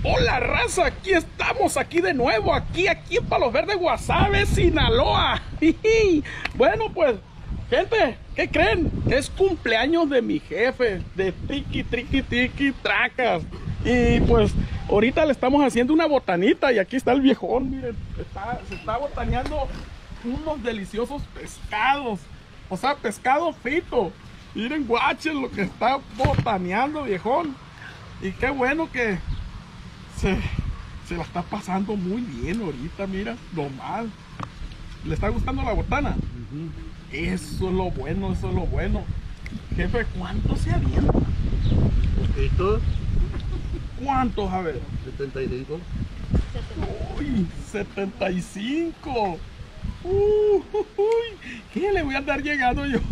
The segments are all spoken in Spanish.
Hola raza, aquí estamos, aquí de nuevo, aquí en Palos Verdes, Guasave, Sinaloa. Bueno pues, gente, ¿qué creen? Es cumpleaños de mi jefe, de Tiki Tracas. Y pues, ahorita le estamos haciendo una botanita y aquí está el viejón, miren, se está botaneando unos deliciosos pescados. O sea, pescado frito. Miren, guachen lo que está botaneando, viejón. Y qué bueno que se la está pasando muy bien ahorita, mira, nomás. ¿Le está gustando la botana? Eso es lo bueno, eso es lo bueno. Jefe, ¿cuántos se avientan? ¿Poquito? ¿Cuántos, a ver? 75. Uy, 75. ¿Qué le voy a andar llegando yo?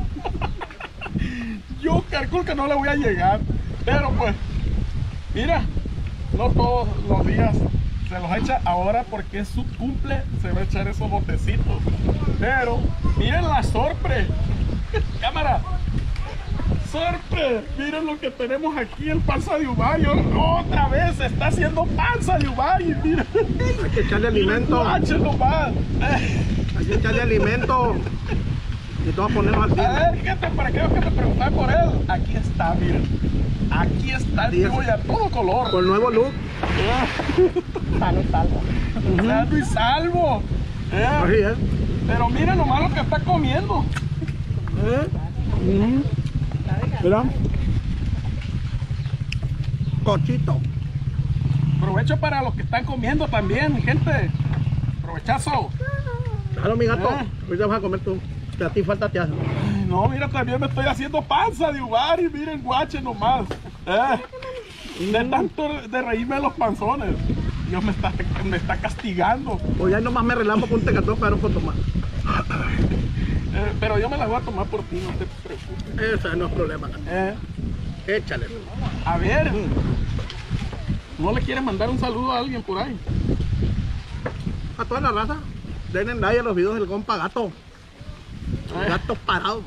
Yo calculo que no le voy a llegar. Pero pues, mira, no todos los días se los echa. Ahora porque es su cumple, se va a echar esos botecitos. Pero, miren la sorpresa. Cámara. Sorpresa, miren lo que tenemos aquí, el panza de Ubari. Otra vez se está haciendo panza de Ubari. Miren. Hay que echarle alimento. Hay que echarle alimento. Y todos ponemos al A ver, gente, para aquellos que me preguntan por él, aquí está, miren. Aquí está el tío y a todo color. Con el nuevo look. Sano y salvo. Sano y salvo. Así es. Pero miren nomás lo que está comiendo. Mira. Cochito. Provecho para los que están comiendo también, gente. Provechazo. Claro, mi gato. Ahorita vas a comer tú. Que a ti falta te hace. Ay, no, mira, también me estoy haciendo panza de Ubari. Miren, guache nomás. De tanto de reírme de los panzones. Dios me está castigando. Pues ya nomás me relamo con un tecatón para no tomar. Pero yo me las voy a tomar por ti, no te preocupes. Ese no es problema. Échale. A ver, ¿no le quieres mandar un saludo a alguien por ahí? A toda la raza. Denle like a los videos del compa Gato. El gato parado.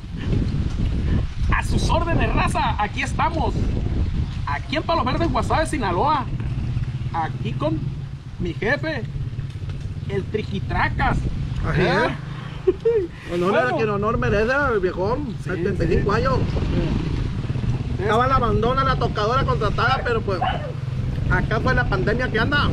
A sus órdenes, raza, aquí estamos. Aquí en Palos Verdes, Guasave, Sinaloa. Aquí con mi jefe, el Triquitracas. Así es. Honor a quien honor merece, el viejón. 75 años. Estaba la abandona, la tocadora contratada, pero pues acá fue la pandemia que anda.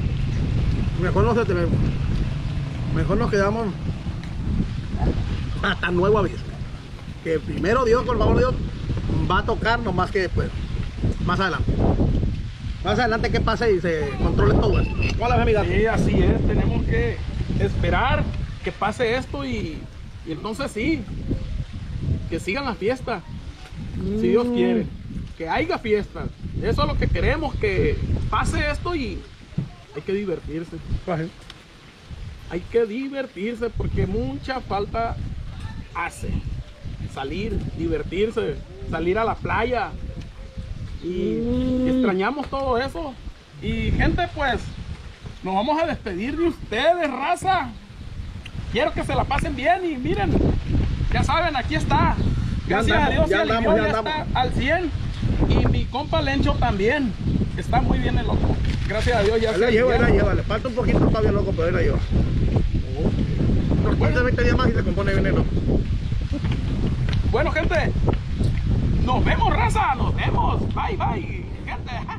Mejor nos quedamos hasta nuevo aviso. Que primero Dios, por favor Dios, va a tocar, nomás que después, más adelante. Más adelante que pase y se controle todo esto. Hola, amiga. Sí, así es, tenemos que esperar que pase esto y entonces sí, que sigan la fiesta, si Dios quiere, que haya fiesta. Eso es lo que queremos, que pase esto y hay que divertirse. Hay que divertirse porque mucha falta hace. Salir, divertirse, salir a la playa. Y extrañamos todo eso. Y gente, pues, nos vamos a despedir de ustedes, raza. Quiero que se la pasen bien y miren, ya saben, aquí está. Gracias a Dios, ya está al 100. Y mi compa Lencho también. Está muy bien el loco. Gracias a Dios ya la lleva. Le falta un poquito todavía loco, pero él la lleva. Después de 20 días más y se compone bien el loco. Bueno, gente, nos vemos, raza. Nos vemos. Bye, bye, gente.